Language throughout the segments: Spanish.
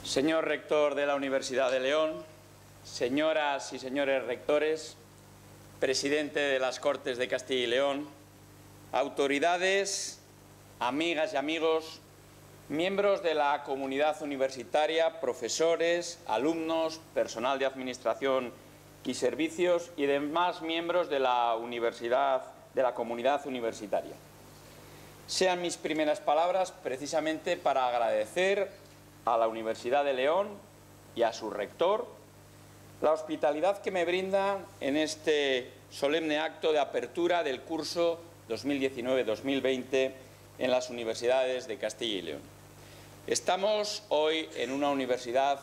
Señor rector de la Universidad de León, señoras y señores rectores, presidente de las Cortes de Castilla y León, autoridades, amigas y amigos, miembros de la comunidad universitaria, profesores, alumnos, personal de administración y servicios y demás miembros de la comunidad universitaria. Sean mis primeras palabras precisamente para agradecer a la Universidad de León y a su rector la hospitalidad que me brindan en este solemne acto de apertura del curso 2019-2020 en las universidades de Castilla y León. Estamos hoy en una universidad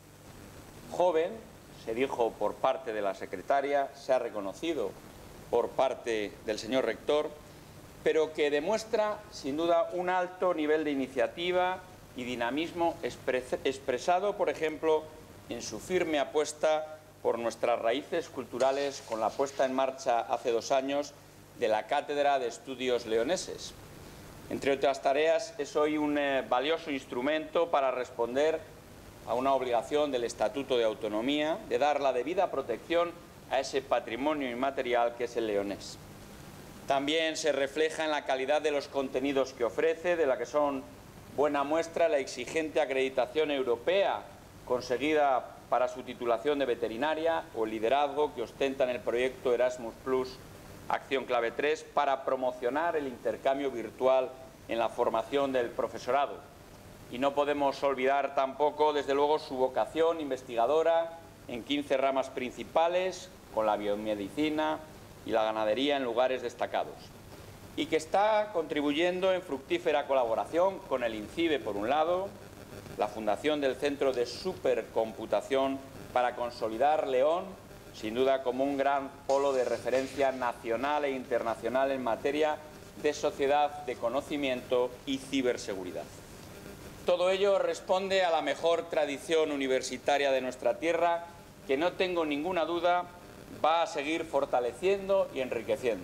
joven, se dijo por parte de la secretaria, se ha reconocido por parte del señor rector, pero que demuestra sin duda un alto nivel de iniciativa y dinamismo expresado, por ejemplo, en su firme apuesta por nuestras raíces culturales con la puesta en marcha hace 2 años de la Cátedra de Estudios Leoneses. Entre otras tareas, es hoy un valioso instrumento para responder a una obligación del Estatuto de Autonomía de dar la debida protección a ese patrimonio inmaterial que es el leonés. También se refleja en la calidad de los contenidos que ofrece, de la que son buena muestra la exigente acreditación europea conseguida para su titulación de veterinaria o el liderazgo que ostenta en el proyecto Erasmus Plus Acción Clave 3 para promocionar el intercambio virtual en la formación del profesorado. Y no podemos olvidar tampoco, desde luego, su vocación investigadora en 15 ramas principales, con la biomedicina y la ganadería en lugares destacados, y que está contribuyendo en fructífera colaboración con el INCIBE, por un lado, la fundación del Centro de Supercomputación para consolidar León, sin duda como un gran polo de referencia nacional e internacional en materia de sociedad de conocimiento y ciberseguridad. Todo ello responde a la mejor tradición universitaria de nuestra tierra, que no tengo ninguna duda va a seguir fortaleciendo y enriqueciendo.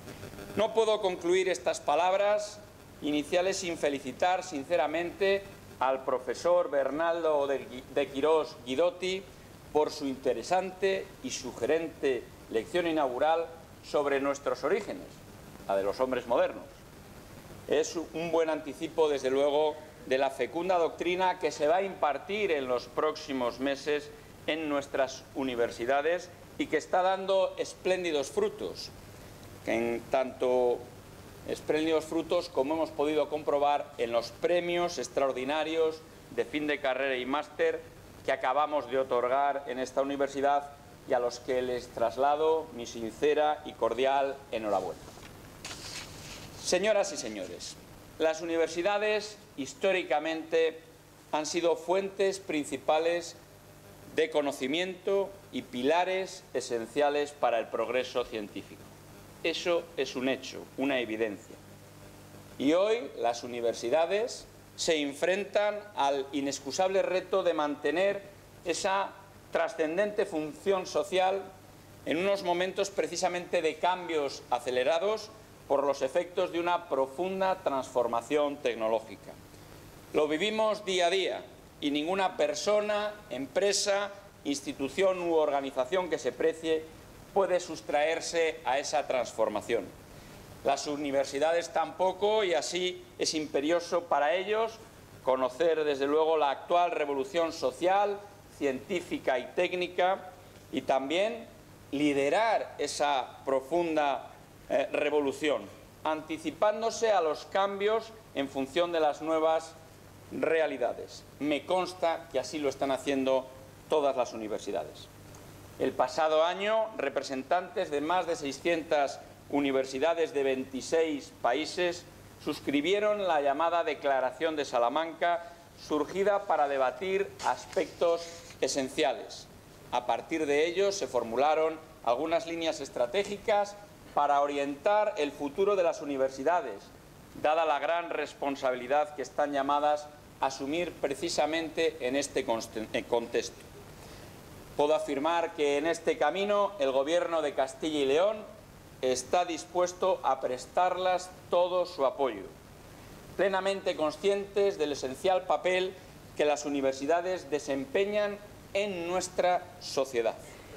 No puedo concluir estas palabras iniciales sin felicitar sinceramente al profesor Bernardo de Quirós Guidotti por su interesante y sugerente lección inaugural sobre nuestros orígenes, la de los hombres modernos. Es un buen anticipo, desde luego, de la fecunda doctrina que se va a impartir en los próximos meses en nuestras universidades y que está dando espléndidos frutos, espléndidos frutos como hemos podido comprobar en los premios extraordinarios de fin de carrera y máster que acabamos de otorgar en esta universidad y a los que les traslado mi sincera y cordial enhorabuena. Señoras y señores, las universidades históricamente han sido fuentes principales de conocimiento y pilares esenciales para el progreso científico. Eso es un hecho, una evidencia. Y hoy las universidades se enfrentan al inexcusable reto de mantener esa trascendente función social en unos momentos precisamente de cambios acelerados por los efectos de una profunda transformación tecnológica. Lo vivimos día a día y ninguna persona, empresa, institución u organización que se precie puede sustraerse a esa transformación. Las universidades tampoco, y así es imperioso para ellos conocer desde luego la actual revolución social, científica y técnica, y también liderar esa profunda revolución, anticipándose a los cambios en función de las nuevas realidades. Me consta que así lo están haciendo todas las universidades. El pasado año, representantes de más de 600 universidades de 26 países suscribieron la llamada Declaración de Salamanca, surgida para debatir aspectos esenciales. A partir de ello se formularon algunas líneas estratégicas para orientar el futuro de las universidades, dada la gran responsabilidad que están llamadas a asumir precisamente en este contexto. Puedo afirmar que en este camino el Gobierno de Castilla y León está dispuesto a prestarlas todo su apoyo, plenamente conscientes del esencial papel que las universidades desempeñan en nuestra sociedad.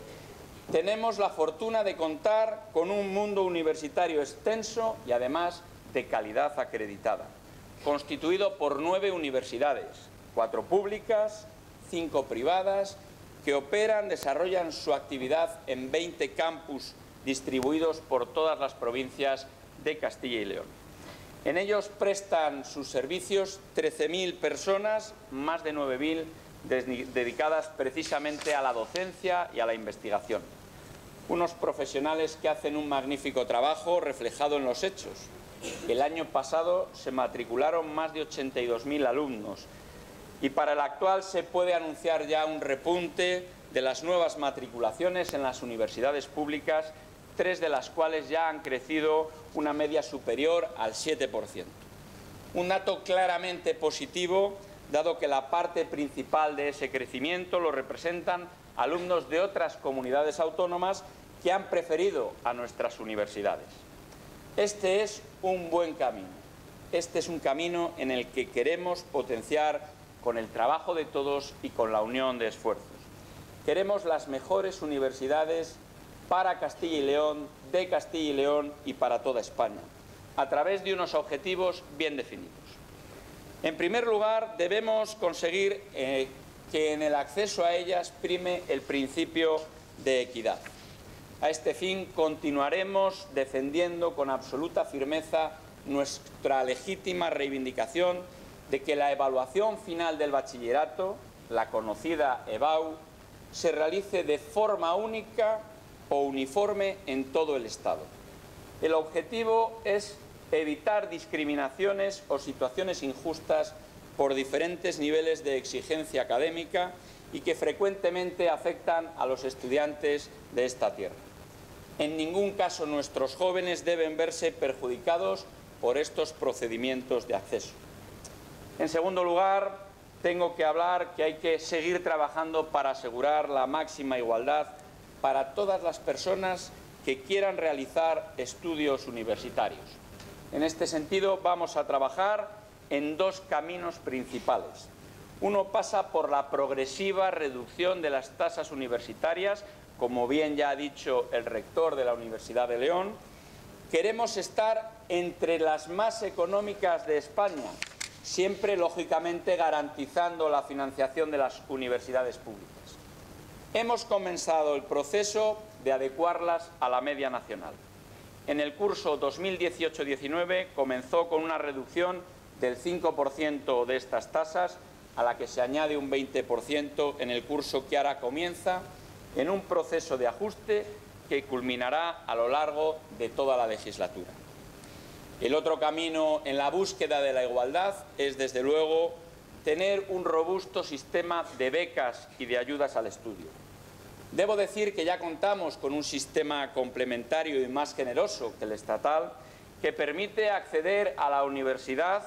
Tenemos la fortuna de contar con un mundo universitario extenso y además de calidad acreditada, constituido por 9 universidades, 4 públicas, 5 privadas, que desarrollan su actividad en 20 campus distribuidos por todas las provincias de Castilla y León. En ellos prestan sus servicios 13.000 personas, más de 9.000 dedicadas precisamente a la docencia y a la investigación. Unos profesionales que hacen un magnífico trabajo reflejado en los hechos. El año pasado se matricularon más de 82.000 alumnos y para el actual se puede anunciar ya un repunte de las nuevas matriculaciones en las universidades públicas, 3 de las cuales ya han crecido una media superior al 7%. Un dato claramente positivo, dado que la parte principal de ese crecimiento lo representan alumnos de otras comunidades autónomas que han preferido a nuestras universidades. Este es un buen camino. Este es un camino en el que queremos potenciar con el trabajo de todos y con la unión de esfuerzos. Queremos las mejores universidades para Castilla y León, de Castilla y León y para toda España, a través de unos objetivos bien definidos. En primer lugar, debemos conseguir que en el acceso a ellas prime el principio de equidad. A este fin, continuaremos defendiendo con absoluta firmeza nuestra legítima reivindicación de que la evaluación final del bachillerato, la conocida EBAU, se realice de forma única o uniforme en todo el Estado. El objetivo es evitar discriminaciones o situaciones injustas por diferentes niveles de exigencia académica y que frecuentemente afectan a los estudiantes de esta tierra. En ningún caso nuestros jóvenes deben verse perjudicados por estos procedimientos de acceso. En segundo lugar, tengo que hablar que hay que seguir trabajando para asegurar la máxima igualdad para todas las personas que quieran realizar estudios universitarios. En este sentido, vamos a trabajar en 2 caminos principales. Uno pasa por la progresiva reducción de las tasas universitarias, como bien ya ha dicho el rector de la Universidad de León. Queremos estar entre las más económicas de España, siempre, lógicamente, garantizando la financiación de las universidades públicas. Hemos comenzado el proceso de adecuarlas a la media nacional. En el curso 2018-19 comenzó con una reducción del 5% de estas tasas, a la que se añade un 20% en el curso que ahora comienza, en un proceso de ajuste que culminará a lo largo de toda la legislatura. El otro camino en la búsqueda de la igualdad es, desde luego, tener un robusto sistema de becas y de ayudas al estudio. Debo decir que ya contamos con un sistema complementario y más generoso que el estatal, que permite acceder a la universidad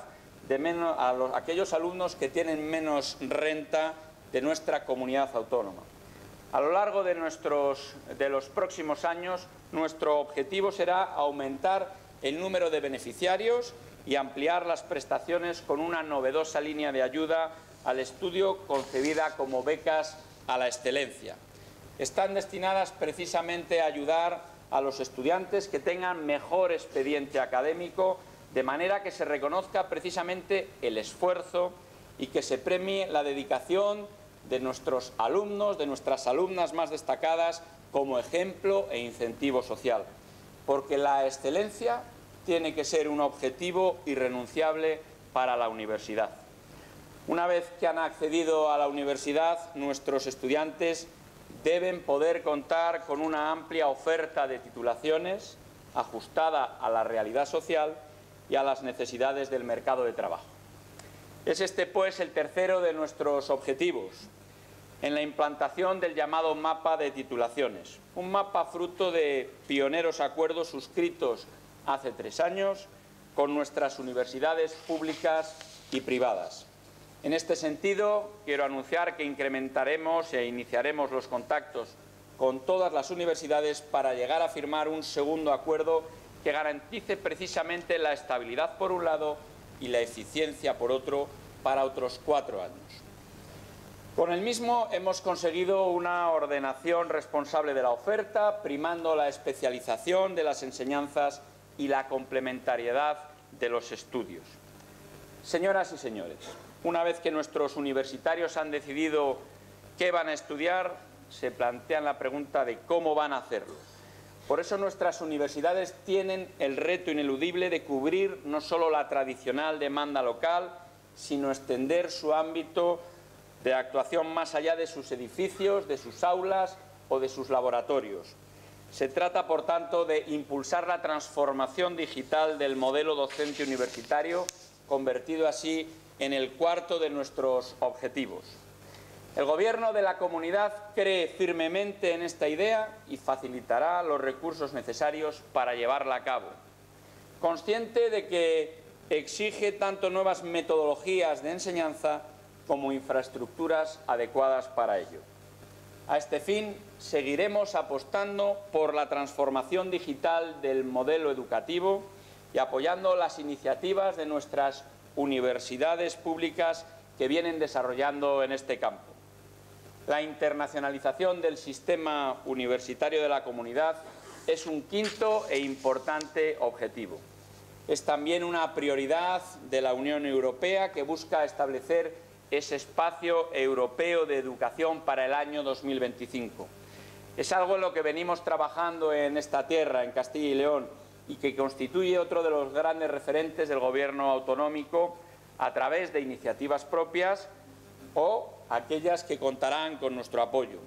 a aquellos alumnos que tienen menos renta de nuestra comunidad autónoma. A lo largo de los próximos años, nuestro objetivo será aumentar el número de beneficiarios y ampliar las prestaciones con una novedosa línea de ayuda al estudio concebida como becas a la excelencia. Están destinadas precisamente a ayudar a los estudiantes que tengan mejor expediente académico, de manera que se reconozca precisamente el esfuerzo y que se premie la dedicación de nuestros alumnos, de nuestras alumnas más destacadas, como ejemplo e incentivo social. Porque la excelencia tiene que ser un objetivo irrenunciable para la universidad. Una vez que han accedido a la universidad, nuestros estudiantes deben poder contar con una amplia oferta de titulaciones ajustada a la realidad social y a las necesidades del mercado de trabajo. Es este, pues, el tercero de nuestros objetivos, en la implantación del llamado mapa de titulaciones, un mapa fruto de pioneros acuerdos suscritos hace 3 años con nuestras universidades públicas y privadas. En este sentido, quiero anunciar que incrementaremos e iniciaremos los contactos con todas las universidades para llegar a firmar un segundo acuerdo que garantice precisamente la estabilidad por un lado y la eficiencia por otro para otros 4 años. Con el mismo hemos conseguido una ordenación responsable de la oferta, primando la especialización de las enseñanzas y la complementariedad de los estudios. Señoras y señores, una vez que nuestros universitarios han decidido qué van a estudiar, se plantean la pregunta de cómo van a hacerlo. Por eso nuestras universidades tienen el reto ineludible de cubrir no solo la tradicional demanda local, sino extender su ámbito de actuación más allá de sus edificios, de sus aulas o de sus laboratorios. Se trata, por tanto, de impulsar la transformación digital del modelo docente universitario, convertido así en el cuarto de nuestros objetivos. El Gobierno de la Comunidad cree firmemente en esta idea y facilitará los recursos necesarios para llevarla a cabo. Consciente de que exige tanto nuevas metodologías de enseñanza como infraestructuras adecuadas para ello. A este fin, seguiremos apostando por la transformación digital del modelo educativo y apoyando las iniciativas de nuestras universidades públicas que vienen desarrollando en este campo. La internacionalización del sistema universitario de la Comunidad es un quinto e importante objetivo. Es también una prioridad de la Unión Europea, que busca establecer ese espacio europeo de educación para el año 2025. Es algo en lo que venimos trabajando en esta tierra, en Castilla y León, y que constituye otro de los grandes referentes del Gobierno autonómico a través de iniciativas propias o aquellas que contarán con nuestro apoyo.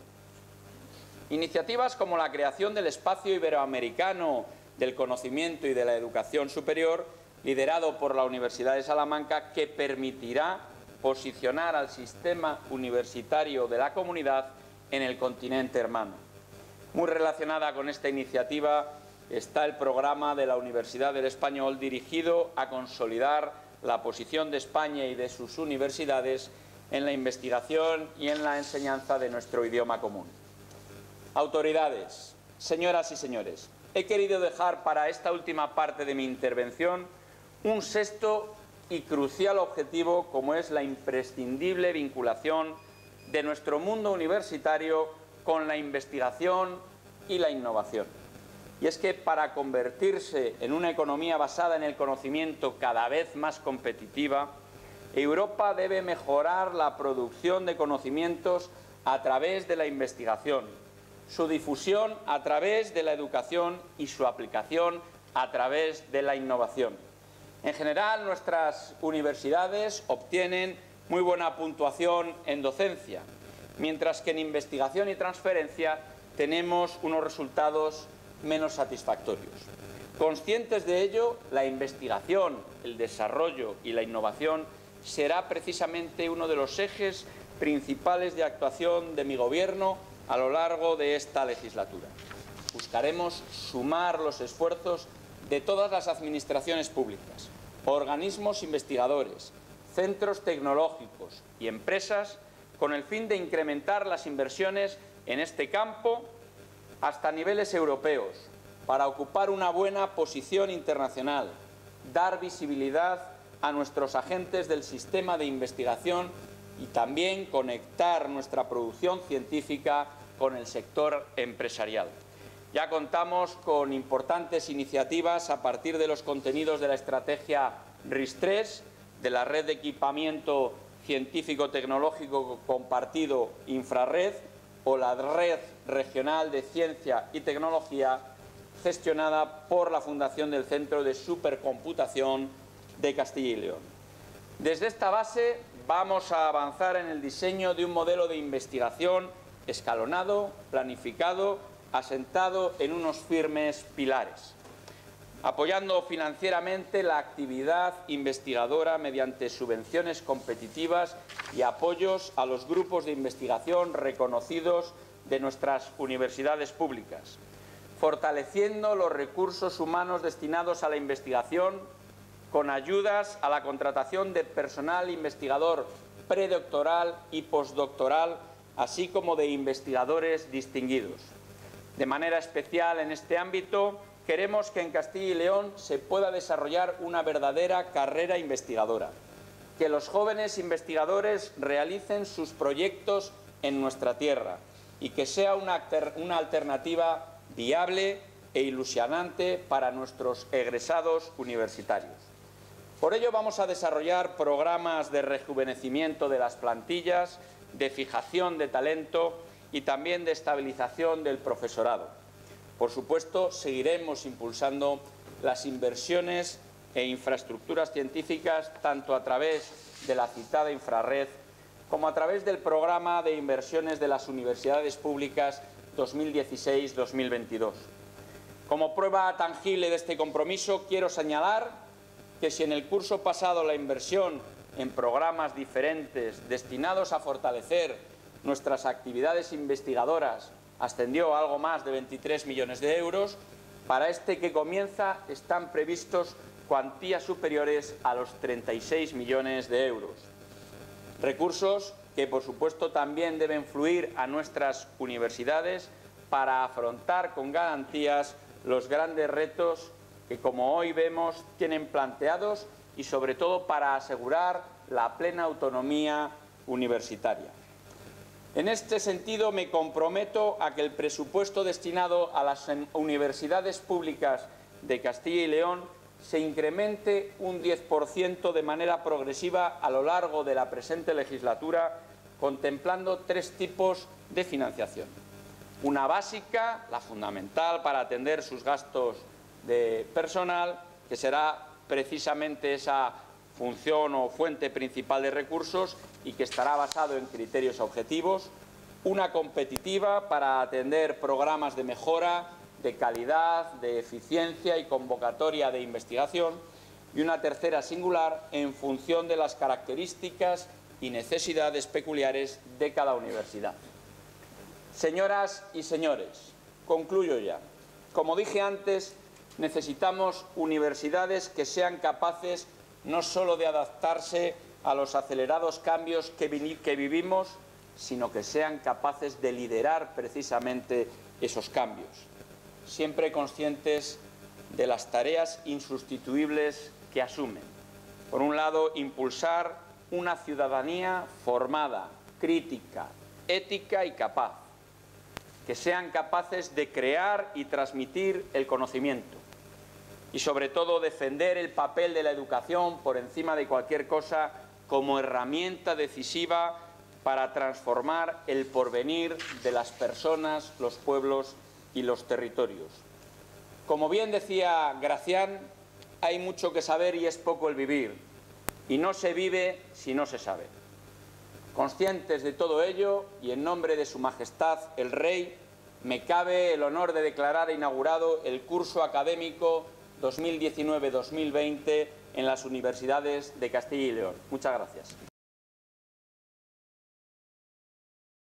Iniciativas como la creación del Espacio Iberoamericano del Conocimiento y de la Educación Superior, liderado por la Universidad de Salamanca, que permitirá posicionar al sistema universitario de la Comunidad en el continente hermano. Muy relacionada con esta iniciativa está el programa de la Universidad del Español, dirigido a consolidar la posición de España y de sus universidades en la investigación y en la enseñanza de nuestro idioma común. Autoridades, señoras y señores, he querido dejar para esta última parte de mi intervención un sexto y crucial objetivo, como es la imprescindible vinculación de nuestro mundo universitario con la investigación y la innovación. Y es que para convertirse en una economía basada en el conocimiento cada vez más competitiva, Europa debe mejorar la producción de conocimientos a través de la investigación, su difusión a través de la educación y su aplicación a través de la innovación. En general, nuestras universidades obtienen muy buena puntuación en docencia, mientras que en investigación y transferencia tenemos unos resultados menos satisfactorios. Conscientes de ello, la investigación, el desarrollo y la innovación será precisamente uno de los ejes principales de actuación de mi Gobierno a lo largo de esta legislatura. Buscaremos sumar los esfuerzos de todas las administraciones públicas, organismos investigadores, centros tecnológicos y empresas, con el fin de incrementar las inversiones en este campo hasta niveles europeos, para ocupar una buena posición internacional, dar visibilidad a nuestros agentes del sistema de investigación y también conectar nuestra producción científica con el sector empresarial. Ya contamos con importantes iniciativas a partir de los contenidos de la estrategia RIS3, de la Red de Equipamiento Científico-Tecnológico Compartido Infrared o la Red Regional de Ciencia y Tecnología, gestionada por la Fundación del Centro de Supercomputación de Castilla y León. Desde esta base vamos a avanzar en el diseño de un modelo de investigación escalonado, planificado, asentado en unos firmes pilares, apoyando financieramente la actividad investigadora mediante subvenciones competitivas y apoyos a los grupos de investigación reconocidos de nuestras universidades públicas, fortaleciendo los recursos humanos destinados a la investigación con ayudas a la contratación de personal investigador predoctoral y postdoctoral, así como de investigadores distinguidos. De manera especial en este ámbito, queremos que en Castilla y León se pueda desarrollar una verdadera carrera investigadora. que los jóvenes investigadores realicen sus proyectos en nuestra tierra y que sea una alternativa viable e ilusionante para nuestros egresados universitarios. Por ello vamos a desarrollar programas de rejuvenecimiento de las plantillas, de fijación de talento y también de estabilización del profesorado. Por supuesto, seguiremos impulsando las inversiones e infraestructuras científicas tanto a través de la citada infrarred como a través del programa de inversiones de las universidades públicas 2016-2022. Como prueba tangible de este compromiso, quiero señalar que si en el curso pasado la inversión en programas diferentes destinados a fortalecer nuestras actividades investigadoras ascendió a algo más de 23 millones de euros, para este que comienza están previstos cuantías superiores a los 36 millones de euros. Recursos que, por supuesto, también deben fluir a nuestras universidades para afrontar con garantías los grandes retos que, como hoy vemos, tienen planteados y, sobre todo, para asegurar la plena autonomía universitaria. En este sentido, me comprometo a que el presupuesto destinado a las universidades públicas de Castilla y León se incremente un 10% de manera progresiva a lo largo de la presente legislatura, contemplando tres tipos de financiación. Una básica, la fundamental para atender sus gastos de personal, que será precisamente esa función o fuente principal de recursos y que estará basado en criterios objetivos. Una competitiva para atender programas de mejora, de calidad, de eficiencia y convocatoria de investigación. Y una tercera singular en función de las características y necesidades peculiares de cada universidad. Señoras y señores, concluyo ya. Como dije antes, necesitamos universidades que sean capaces no solo de adaptarse a los acelerados cambios que vivimos, sino que sean capaces de liderar precisamente esos cambios, siempre conscientes de las tareas insustituibles que asumen. Por un lado, impulsar una ciudadanía formada, crítica, ética y capaz, que sean capaces de crear y transmitir el conocimiento y, sobre todo, defender el papel de la educación por encima de cualquier cosa como herramienta decisiva para transformar el porvenir de las personas, los pueblos y los territorios. Como bien decía Gracián, hay mucho que saber y es poco el vivir, y no se vive si no se sabe. Conscientes de todo ello, y en nombre de Su Majestad el Rey, me cabe el honor de declarar inaugurado el curso académico 2019-2020 en las universidades de Castilla y León. Muchas gracias.